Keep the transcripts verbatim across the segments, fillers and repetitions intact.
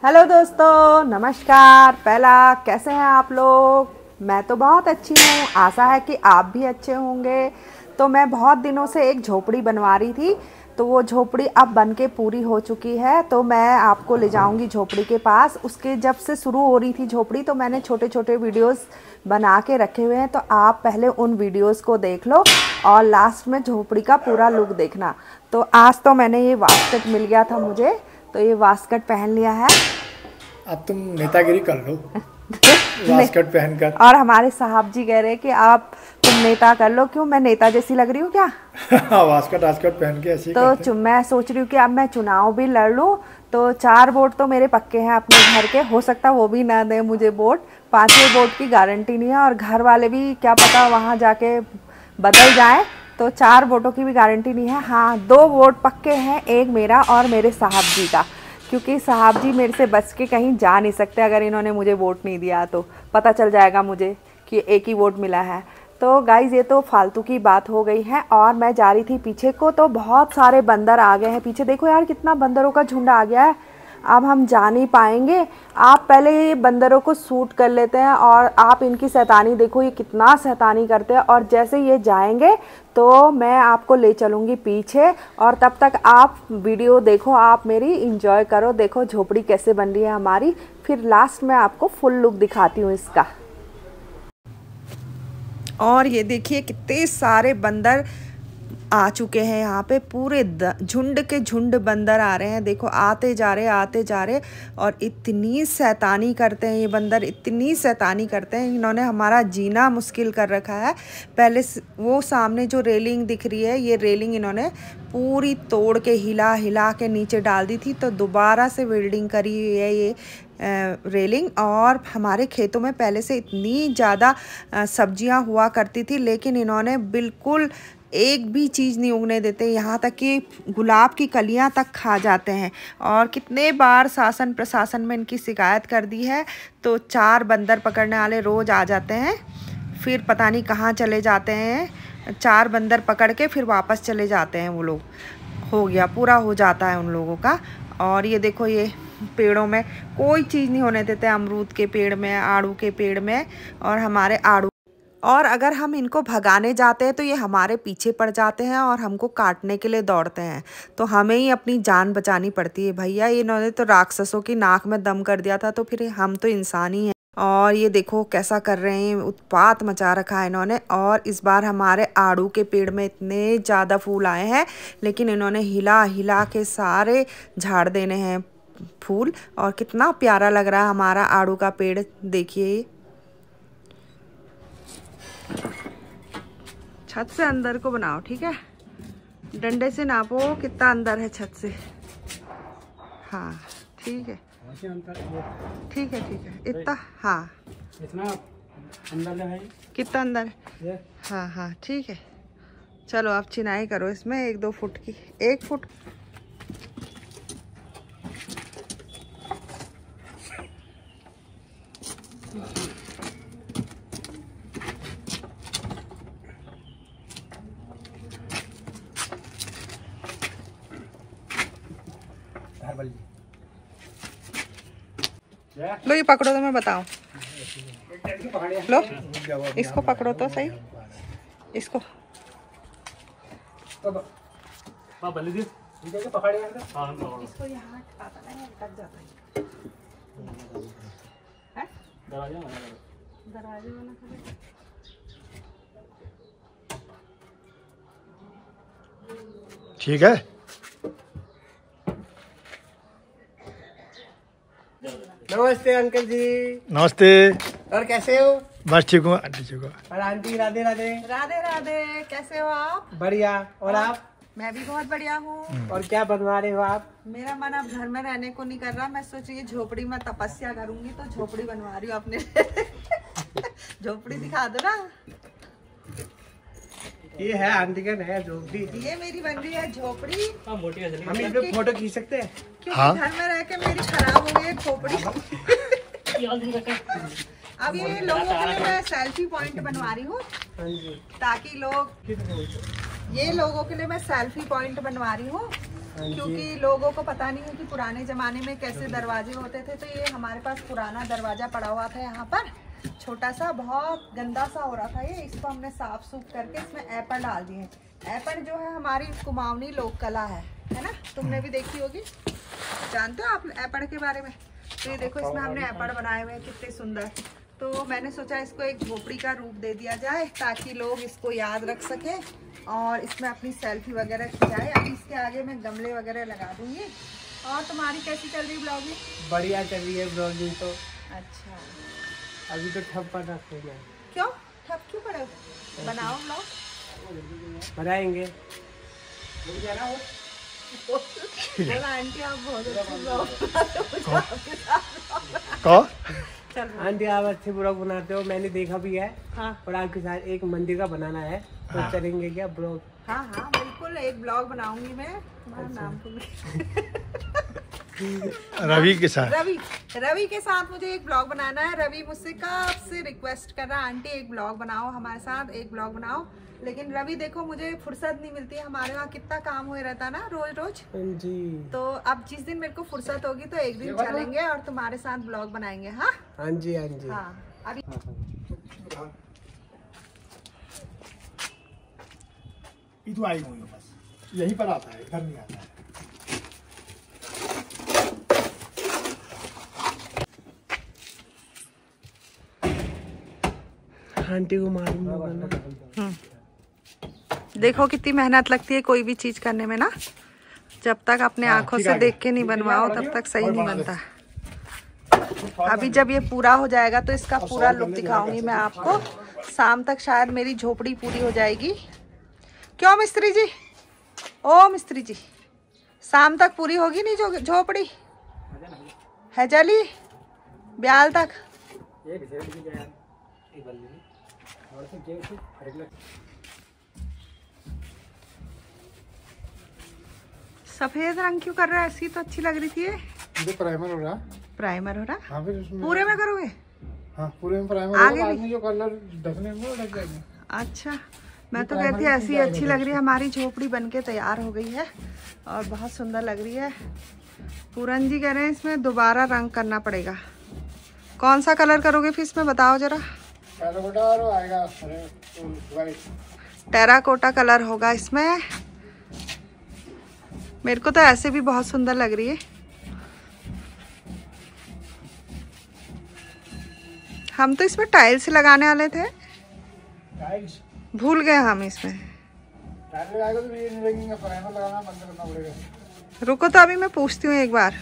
Hello दोस्तों, नमस्कार। पहला कैसे हैं आप लोग? मैं तो बहुत अच्छी हूँ, आशा है कि आप भी अच्छे होंगे। तो मैं बहुत दिनों से एक झोपड़ी बनवा रही थी, तो वो झोपड़ी अब बन के पूरी हो चुकी है। तो मैं आपको ले जाऊंगी झोपड़ी के पास। उसके जब से शुरू हो रही थी झोपड़ी, तो मैंने छोटे छोटे वीडियोस बना के रखे हुए हैं, तो आप पहले उन वीडियोस को देख लो और लास्ट में झोपड़ी का पूरा लुक देखना। तो आज तो मैंने ये वास्कट मिल गया था मुझे, तो ये वास्कट पहन लिया है। अब तुम नेतागिरी कर लो वास्कट पहनकर। और हमारे साहब जी कह रहे हैं कि आप तुम नेता कर लो। क्यों, मैं नेता जैसी लग रही हूँ क्या? वास्कट वास्कट पहन के ऐसे तो मैं सोच रही हूँ कि अब मैं चुनाव भी लड़ लूँ। तो चार वोट तो मेरे पक्के हैं अपने घर के, हो सकता है वो भी ना दे मुझे वोट। पांचवें वोट की गारंटी नहीं है, और घर वाले भी क्या पता वहाँ जाके बदल जाए, तो चार वोटों की भी गारंटी नहीं है। हाँ, दो वोट पक्के हैं, एक मेरा और मेरे साहब जी का, क्योंकि साहब जी मेरे से बच के कहीं जा नहीं सकते। अगर इन्होंने मुझे वोट नहीं दिया तो पता चल जाएगा मुझे कि एक ही वोट मिला है। तो गाइज़, ये तो फालतू की बात हो गई है। और मैं जा रही थी पीछे को, तो बहुत सारे बंदर आ गए हैं पीछे। देखो यार, कितना बंदरों का झुंड आ गया है। अब हम जा नहीं पाएंगे। आप पहले ये बंदरों को शूट कर लेते हैं, और आप इनकी शैतानी देखो, ये कितना शैतानी करते हैं। और जैसे ये जाएंगे तो मैं आपको ले चलूँगी पीछे, और तब तक आप वीडियो देखो, आप मेरी एंजॉय करो। देखो झोपड़ी कैसे बन रही है हमारी, फिर लास्ट में आपको फुल लुक दिखाती हूँ इसका। और ये देखिए कितने सारे बंदर आ चुके हैं यहाँ पे, पूरे झुंड के झुंड बंदर आ रहे हैं। देखो आते जा रहे आते जा रहे, और इतनी शैतानी करते हैं ये बंदर, इतनी शैतानी करते हैं। इन्होंने हमारा जीना मुश्किल कर रखा है। पहले वो सामने जो रेलिंग दिख रही है, ये रेलिंग इन्होंने पूरी तोड़ के हिला हिला के नीचे डाल दी थी, तो दोबारा से वेल्डिंग करी हुई है ये रेलिंग। और हमारे खेतों में पहले से इतनी ज़्यादा सब्जियां हुआ करती थी, लेकिन इन्होंने बिल्कुल एक भी चीज़ नहीं उगने देते, यहाँ तक कि गुलाब की कलियाँ तक खा जाते हैं। और कितने बार शासन प्रशासन में इनकी शिकायत कर दी है, तो चार बंदर पकड़ने वाले रोज़ आ जाते हैं, फिर पता नहीं कहाँ चले जाते हैं। चार बंदर पकड़ के फिर वापस चले जाते हैं वो लोग। हो गया, पूरा हो जाता है उन लोगों का। और ये देखो, ये पेड़ों में कोई चीज़ नहीं होने देते, अमरूद के पेड़ में, आड़ू के पेड़ में, और हमारे आड़ू। और अगर हम इनको भगाने जाते हैं तो ये हमारे पीछे पड़ जाते हैं और हमको काटने के लिए दौड़ते हैं। तो हमें ही अपनी जान बचानी पड़ती है भैया। इन्होंने तो राक्षसों की नाक में दम कर दिया था, तो फिर हम तो इंसान ही हैं। और ये देखो कैसा कर रहे हैं, उत्पात मचा रखा है इन्होंने। और इस बार हमारे आड़ू के पेड़ में इतने ज़्यादा फूल आए हैं, लेकिन इन्होंने हिला हिला के सारे झाड़ देने हैं फूल। और कितना प्यारा लग रहा है हमारा आड़ू का पेड़, देखिए। छत से अंदर को बनाओ, ठीक है? डंडे से नापो कितना अंदर है छत से। हाँ ठीक है, ठीक है, ठीक है, इतना। हाँ, इतना अंदर है, कितना अंदर है? हाँ हाँ ठीक है। चलो आप चिनाई करो इसमें, एक दो फुट की, एक फुट। लो ये पकड़ो तो मैं बताऊं। लो इसको पकड़ो तो सही, इसको। इसको यहाँ अटकाता ना, अटक जाता है। दरवाजे वाला ठीक है। नमस्ते अंकल जी। नमस्ते। और कैसे हो? बस ठीक हूँ, आंटी ठीक हूँ। और आंटी, राधे राधे। राधे राधे, कैसे हो आप? बढ़िया। और आप? मैं भी बहुत बढ़िया हूँ। और क्या बनवा रहे हो आप? मेरा मन अब घर में रहने को नहीं कर रहा, मैं सोच रही झोपड़ी में तपस्या करूंगी, तो झोपड़ी बनवा रही हूँ अपने। झोपड़ी दिखा दो ना। ये है आंटी का नया झोपड़ी, ये मेरी बन रही है झोपड़ी। हम इसमें फोटो खींच सकते हैं? क्योंकि हाँ? घर में रह के मेरी खराब हो गई है झोपड़ी। अब ये लोगों के लिए मैं सेल्फी पॉइंट बनवा रही हूँ, ताकि लोग, ये लोगों के लिए मैं सेल्फी पॉइंट बनवा रही हूँ क्योंकि लोगों को पता नहीं है कि पुराने ज़माने में कैसे दरवाजे होते थे। तो ये हमारे पास पुराना दरवाज़ा पड़ा हुआ था यहाँ पर, छोटा सा, बहुत गंदा सा हो रहा था ये। इसको हमने साफ सूफ करके इसमें एपर डाल दिए। एपर जो है हमारी कुमाऊनी लोक कला है, है ना? तुमने भी देखी होगी, जानते हो आप एपर के बारे में? तो ये देखो, इसमें हमने एपर बनाए हुए हैं, कितने सुंदर। तो मैंने सोचा इसको एक झोपड़ी का रूप दे दिया जाए ताकि लोग इसको याद रख सके और इसमें अपनी सेल्फी वगैरह खिंचाए। अभी इसके आगे मैं गमले वगैरह लगा दूंगी। और तुम्हारी कैसी चल रही ब्लॉगिंग? बढ़िया चल रही है ब्लॉगिंग तो। अच्छा, अभी तो ठप पड़ा है। क्यों ठप क्यों पड़े? बनाओ ब्लॉग, बनाएंगे। बोला आंटी आप बहुत अच्छे ब्लॉग चल आंटी आप अच्छे ब्लॉग बनाते हो, मैंने देखा भी है। हाँ। और आपके साथ एक मंदिर का बनाना है, तो हाँ। चलेंगे क्या ब्लॉग? हाँ हाँ बिल्कुल, एक ब्लॉग बनाऊंगी मैं। तुम्हारा नाम तो रवि के साथ रवि रवि के साथ मुझे एक ब्लॉग बनाना है। रवि मुझसे कब से रिक्वेस्ट कर रहा है, आंटी एक ब्लॉग बनाओ हमारे साथ, एक ब्लॉग बनाओ। लेकिन रवि देखो, मुझे फुर्सत नहीं मिलती है, हमारे वहाँ कितना काम हुए रहता ना रोज रोज जी। तो अब जिस दिन मेरे को फुर्सत होगी तो एक दिन चलेंगे और तुम्हारे साथ ब्लॉग बनाएंगे। हाँ हाँ जी हाँ जी हाँ। अभी तो आई हुई बस यहीं पर आता है, इधर नहीं आता है। आंटी को मालूम। देखो कितनी मेहनत लगती है कोई भी चीज करने में ना, जब तक अपने आंखों से देख के नहीं बनवाओ तब तक सही नहीं बनता। अभी जब ये पूरा हो जाएगा तो इसका पूरा लुक दिखाऊंगी मैं आपको। शाम तक शायद मेरी झोपड़ी पूरी हो जाएगी। क्यों मिस्त्री जी? ओ मिस्त्री जी, शाम तक पूरी होगी नहीं जो झोपड़ी है जली ब्याल तक? सफेद रंग क्यों कर रहा है? ऐसी तो अच्छी लग रही थी। ये प्राइमर हो रहा। प्राइमर हो रहा? हाँ, फिर उसमें पूरे में करोगे? हाँ, पूरे में प्राइमर आगे होगा, बाद में जो कलर ढकने में ढक जाएगा। अच्छा, मैं तो कहती ऐसी अच्छी लग रही है। हमारी झोपड़ी बनके तैयार हो गई है और बहुत सुंदर लग रही है। पूरन जी कह रहे हैं इसमें दोबारा रंग करना पड़ेगा। कौन सा कलर करोगे फिर इसमें, बताओ जरा। टेराकोटा कलर होगा इसमें। मेरे को तो ऐसे भी बहुत सुंदर लग रही है। हम तो इसमें टाइल्स लगाने वाले थे, टाइल्स भूल गए हम इसमें। टाइल्स लगाएगा तो ये नहीं लगेगा, प्राइमर लगाना बंद करना पड़ेगा। रुको तो अभी मैं पूछती हूँ एक बार।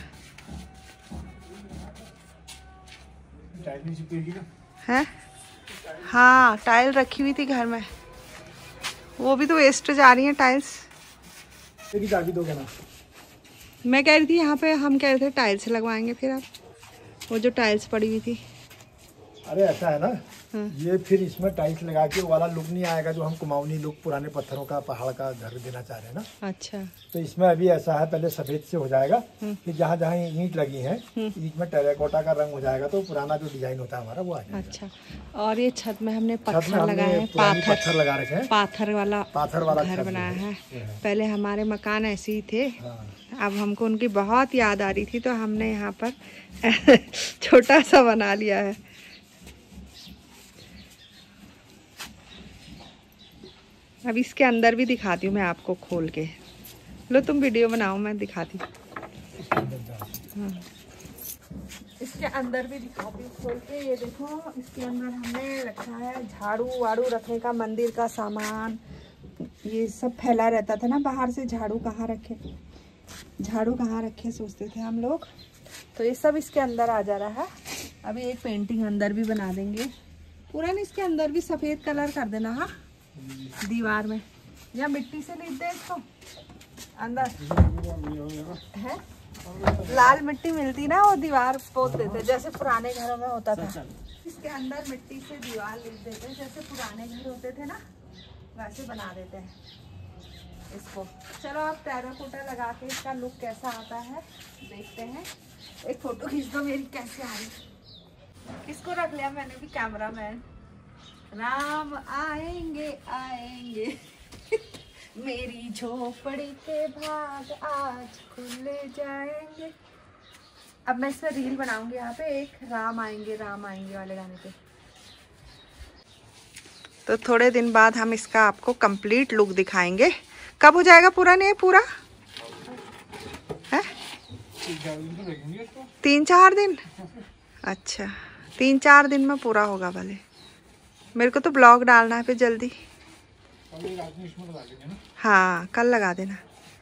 है? हाँ, टाइल रखी हुई थी घर में, वो भी तो वेस्ट जा रही है टाइल्स। तेरी चाबी दो ना। मैं कह रही थी यहाँ पे हम कह रहे थे टाइल्स लगवाएंगे, फिर आप वो जो टाइल्स पड़ी हुई थी। अरे ऐसा है ना, ये फिर इसमें टाइल्स लगा के वाला लुक नहीं आएगा जो हम कुमाऊनी लुक पुराने पत्थरों का पहाड़ का घर देना चाह रहे हैं ना। अच्छा, तो इसमें अभी ऐसा है, पहले सफेद से हो जाएगा, फिर जहाँ जहाँ ईंट लगी है ईंट में टेराकोटा का रंग हो जाएगा, तो पुराना जो डिजाइन होता है हमारा वो आ जाएगा। अच्छा, और ये छत में हमने पत्थर लगाए हैं, पत्थर लगा रखे हैं, पाथर वाला पाथर वाला घर बनाया है। पहले हमारे मकान ऐसे ही थे, अब हमको उनकी बहुत याद आ रही थी तो हमने यहाँ पर छोटा सा बना लिया है। अब इसके अंदर भी दिखाती हूँ मैं आपको खोल के। लो तुम वीडियो बनाओ, मैं दिखाती हूँ। हाँ, इसके अंदर भी दिखाती हूँ खोल के। ये देखो, इसके अंदर हमने रखा है झाड़ू वाड़ू रखने का, मंदिर का सामान, ये सब फैला रहता था ना बाहर से। झाड़ू कहाँ रखे, झाड़ू कहाँ रखे सोचते थे हम लोग, तो ये सब इसके अंदर आ जा रहा है। अभी एक पेंटिंग अंदर भी बना देंगे पूरा। इसके अंदर भी सफ़ेद कलर कर देना। हाँ, दीवार में या मिट्टी से लीप दे इसको अंदर है। लाल मिट्टी मिलती ना, वो दीवार पोत देते जैसे पुराने घरों में होता था। इसके अंदर मिट्टी से दीवार लीप देते जैसे पुराने घर होते थे ना, वैसे बना देते हैं इसको। चलो अब टेराकोटा लगा के इसका लुक कैसा आता है देखते हैं। एक फोटो खींच दो मेरी, कैसे आ रही। किसको रख लिया मैंने भी कैमरा मैन। राम आएंगे आएंगे मेरी झोपड़ी के भाग आज खुल जाएंगे। अब मैं इसमें रील बनाऊंगी यहाँ पे, एक राम आएंगे राम आएंगे वाले गाने पे। तो थोड़े दिन बाद हम इसका आपको कंप्लीट लुक दिखाएंगे। कब हो जाएगा पूरा? नहीं पूरा है तीन चार दिन। अच्छा तीन चार दिन में पूरा होगा भले। मेरे को तो ब्लॉग डालना है फिर जल्दी। हाँ कल लगा देना।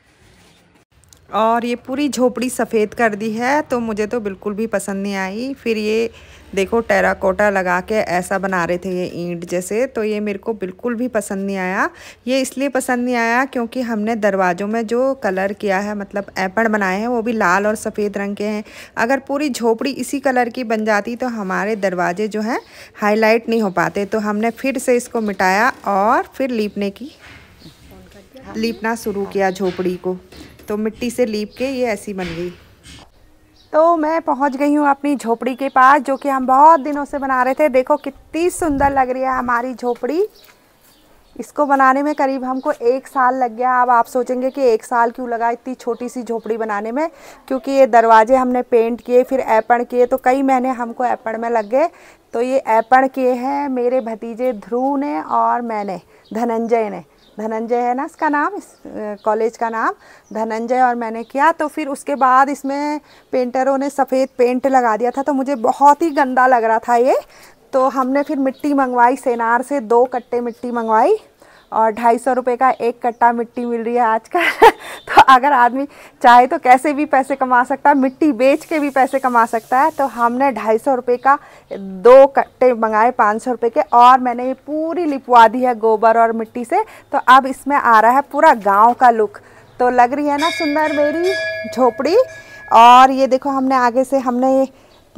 और ये पूरी झोपड़ी सफ़ेद कर दी है तो मुझे तो बिल्कुल भी पसंद नहीं आई। फिर ये देखो टेराकोटा लगा के ऐसा बना रहे थे ये ईंट जैसे, तो ये मेरे को बिल्कुल भी पसंद नहीं आया। ये इसलिए पसंद नहीं आया क्योंकि हमने दरवाज़ों में जो कलर किया है, मतलब ऐपण बनाए हैं, वो भी लाल और सफ़ेद रंग के हैं। अगर पूरी झोपड़ी इसी कलर की बन जाती तो हमारे दरवाजे जो हैं हाईलाइट नहीं हो पाते। तो हमने फिर से इसको मिटाया और फिर लीपने की लीपना शुरू किया झोपड़ी को। तो मिट्टी से लीप के ये ऐसी बन गई। तो मैं पहुंच गई हूँ अपनी झोपड़ी के पास, जो कि हम बहुत दिनों से बना रहे थे। देखो कितनी सुंदर लग रही है हमारी झोपड़ी। इसको बनाने में करीब हमको एक साल लग गया। अब आप सोचेंगे कि एक साल क्यों लगा इतनी छोटी सी झोपड़ी बनाने में, क्योंकि ये दरवाजे हमने पेंट किए, फिर ऐपण किए, तो कई महीने हमको ऐपण में लग गए। तो ये ऐपण किए हैं मेरे भतीजे ध्रुव ने और मैंने, धनंजय ने, धनंजय है ना इसका नाम, इस कॉलेज का नाम धनंजय, और मैंने किया। तो फिर उसके बाद इसमें पेंटरों ने सफ़ेद पेंट लगा दिया था, तो मुझे बहुत ही गंदा लग रहा था ये। तो हमने फिर मिट्टी मंगवाई सेनार से, दो कट्टे मिट्टी मंगवाई और ढाई सौ रुपये का एक कट्टा मिट्टी मिल रही है आजकल। तो अगर आदमी चाहे तो कैसे भी पैसे कमा सकता है, मिट्टी बेच के भी पैसे कमा सकता है। तो हमने ढाई सौ रुपये का दो कट्टे मंगाए पाँच सौ रुपये के, और मैंने ये पूरी लिपवा दी है गोबर और मिट्टी से। तो अब इसमें आ रहा है पूरा गांव का लुक। तो लग रही है ना सुंदर मेरी झोपड़ी। और ये देखो हमने आगे से हमने ये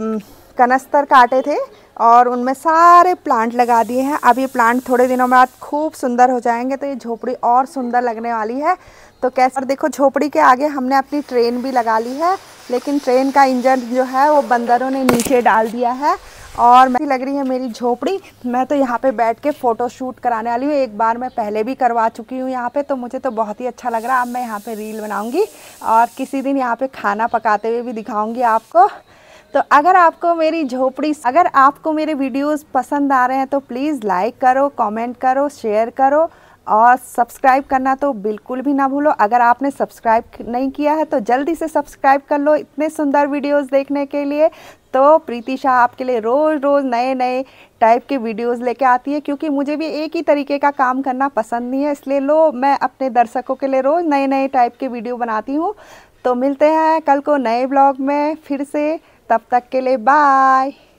कनस्तर काटे थे और उनमें सारे प्लांट लगा दिए हैं। अब ये प्लांट थोड़े दिनों बाद खूब सुंदर हो जाएंगे, तो ये झोपड़ी और सुंदर लगने वाली है। तो कैसे, और देखो झोपड़ी के आगे हमने अपनी ट्रेन भी लगा ली है, लेकिन ट्रेन का इंजन जो है वो बंदरों ने नीचे डाल दिया है। और मैं लग रही है मेरी झोपड़ी। मैं तो यहाँ पे बैठ के फ़ोटो शूट कराने वाली हूँ। एक बार मैं पहले भी करवा चुकी हूँ यहाँ पे, तो मुझे तो बहुत ही अच्छा लग रहा है। अब मैं यहाँ पे रील बनाऊँगी और किसी दिन यहाँ पे खाना पकाते हुए भी दिखाऊँगी आपको। तो अगर आपको मेरी झोपड़ी, अगर आपको मेरे वीडियोस पसंद आ रहे हैं तो प्लीज़ लाइक करो, कमेंट करो, शेयर करो और सब्सक्राइब करना तो बिल्कुल भी ना भूलो। अगर आपने सब्सक्राइब नहीं किया है तो जल्दी से सब्सक्राइब कर लो इतने सुंदर वीडियोस देखने के लिए। तो प्रीति शाह आपके लिए रोज़ रोज़ नए नए टाइप के वीडियोस लेके आती है, क्योंकि मुझे भी एक ही तरीके का काम करना पसंद नहीं है। इसलिए लो मैं अपने दर्शकों के लिए रोज़ नए नए टाइप के वीडियो बनाती हूँ। तो मिलते हैं कल को नए ब्लॉग में फिर से, तब तक के लिए बाय।